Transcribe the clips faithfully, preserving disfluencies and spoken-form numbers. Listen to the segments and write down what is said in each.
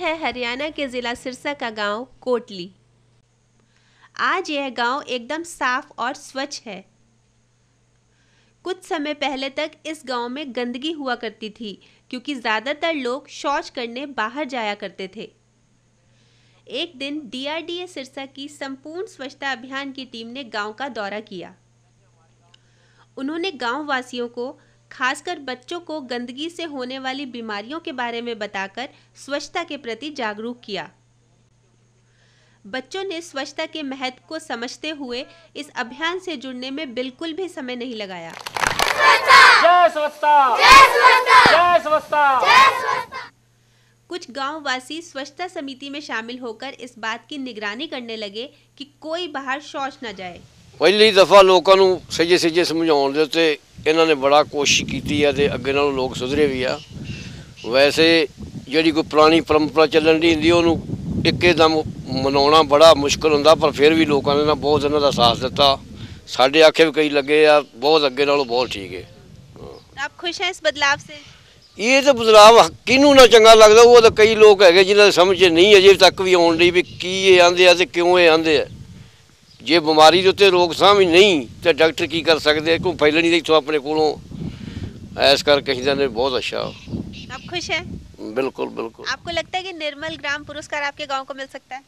है हरियाणा के जिला सिरसा का गांव कोटली। आज यह गांव एकदम साफ और स्वच्छ है। कुछ समय पहले तक इस गांव में गंदगी हुआ करती थी क्योंकि ज़्यादातर लोग शौच करने बाहर जाया करते थे। एक दिन D R D A Sirsa की संपूर्ण स्वच्छता अभियान की टीम ने गांव का दौरा किया। उन्होंने गांव वासियों को, खासकर बच्चों को, गंदगी से होने वाली बीमारियों के बारे में बताकर स्वच्छता के प्रति जागरूक किया। बच्चों ने स्वच्छता के महत्व को समझते हुए इस अभियान से जुड़ने में बिल्कुल भी समय नहीं लगाया। जय स्वच्छता! जय स्वच्छता! जय स्वच्छता! जय स्वच्छता! कुछ गांव वासी स्वच्छता समिति में शामिल होकर इस बात की निगरानी करने लगे कि कोई बाहर शौच न जाए। पहली दफा लोगों को सजे सजे समझाने दे उत्ते इन्होंने बड़ा कोशिश की है ते अगे नालों लोग सुधरे भी आ। वैसे जी कोई पुरानी परंपरा चलन दी हुंदी उहनूं एकदम मनाउणा बड़ा मुश्किल हुंदा, पर फिर भी लोगों ने ना बहुत इन्हां दा साथ दिता। साडे आखे भी कई लगे आ, बहुत अगे नालों बहुत ठीक है। आप खुश हैं इस बदलाव से? ये तो बदलाव किनू ना चंगा लगता, वो तो कई लोग है जिन्हें समझ नहीं अजे तक भी आउण दी भी की ये आंदे आ ते क्यों ये आंदे आ। जे बीमारी के उत्ते रोकथाम ही नहीं तो डॉक्टर की कर सकते, कोई फैलनी नहीं तो अपने कोलों ऐस करके ने बहुत अच्छा। आप खुश हैं? बिल्कुल बिल्कुल। आपको लगता है कि निर्मल ग्राम पुरस्कार आपके गांव को मिल सकता है?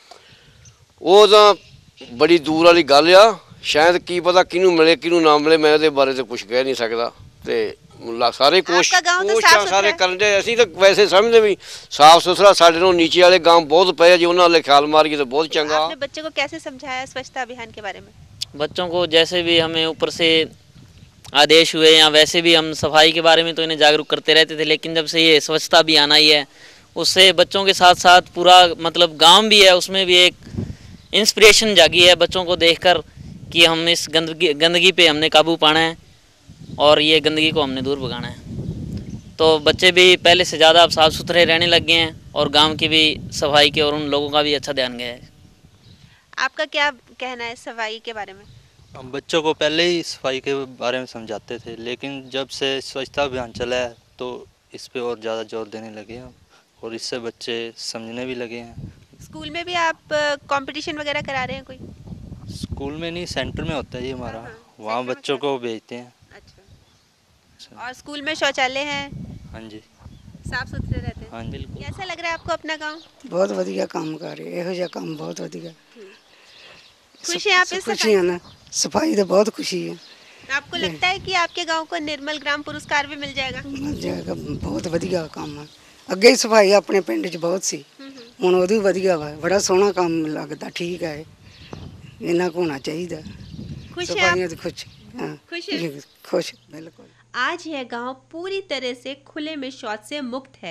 वो तो बड़ी दूर वाली गल आ, शायद की पता किनू मिले किनू ना मिले, मैं इहदे बारे तो कुछ कह नहीं सकता। ते सारे कोशिश सारे करन दे, असीं तो वैसे समझते भी साफ सुथरा साडे नालों नीचे वाले गांव बहुत पे, जे उन्हां नाल ख्याल मारिए तो बहुत चंगा। आपने बच्चे को कैसे समझाया स्वच्छता अभियान के बारे में? बच्चों को जैसे भी हमें ऊपर से आदेश हुए या वैसे भी हम सफाई के बारे में तो इन्हें जागरूक करते रहते थे, लेकिन जब से ये स्वच्छता अभियान आई है उससे बच्चों के साथ साथ पूरा मतलब गाँव भी है, उसमें भी एक इंस्पिरेशन जागी है बच्चों को देखकर कि हम इस गंदगी गंदगी पे हमने काबू पाना है और ये गंदगी को हमने दूर भगाना है। तो बच्चे भी पहले से ज़्यादा अब साफ़ सुथरे रहने लग गए हैं और गांव की भी सफाई के और उन लोगों का भी अच्छा ध्यान गया है। आपका क्या कहना है सफाई के बारे में? हम बच्चों को पहले ही सफाई के बारे में समझाते थे, लेकिन जब से स्वच्छता अभियान चला है तो इस पे और ज़्यादा जोर देने लगे हैं और इससे बच्चे समझने भी लगे हैं। स्कूल में भी आप कंपटीशन वगैरह करा रहे हैं कोई? स्कूल में नहीं, सेंटर में होता है ये हमारा, वहाँ बच्चों को भेजते हैं। अच्छा। और स्कूल में शौचालय हैं? हाँ जी। साफ सुथरे रहते हैं? हाँ बिल्कुल। कैसा लग रहा है आपको अपना गांव? बहुत वधिया काम कर रहे, ਇਹੋ ਜਿਹਾ काम बहुत वधिया। खुश है आप इस खुशी है ना, सफाई तो बहुत खुशी है। आपको लगता है कि आपके गांव को निर्मल ग्राम पुरस्कार भी मिल जाएगा? मिल जाएगा, बहुत वधिया काम है। अगे सफाई अपने पिंड च बहुत सी, हुण ओदी वधिया वा, बड़ा सोहना काम लगदा। ठीक है, इन्ना को होना चाहिए। खुश है आप? खुश, हाँ खुश है? खुश बिल्कुल। आज यह गांव पूरी तरह से खुले में शौच से मुक्त है।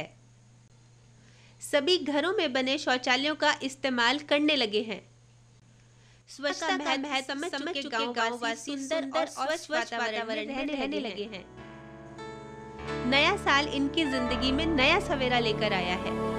सभी घरों में बने शौचालयों का इस्तेमाल करने लगे हैं। स्वच्छता का महत्व समझ चुके गांववासी सुंदर और स्वच्छ वातावरण में रहने लगे हैं। नया साल इनकी जिंदगी में नया सवेरा लेकर आया है।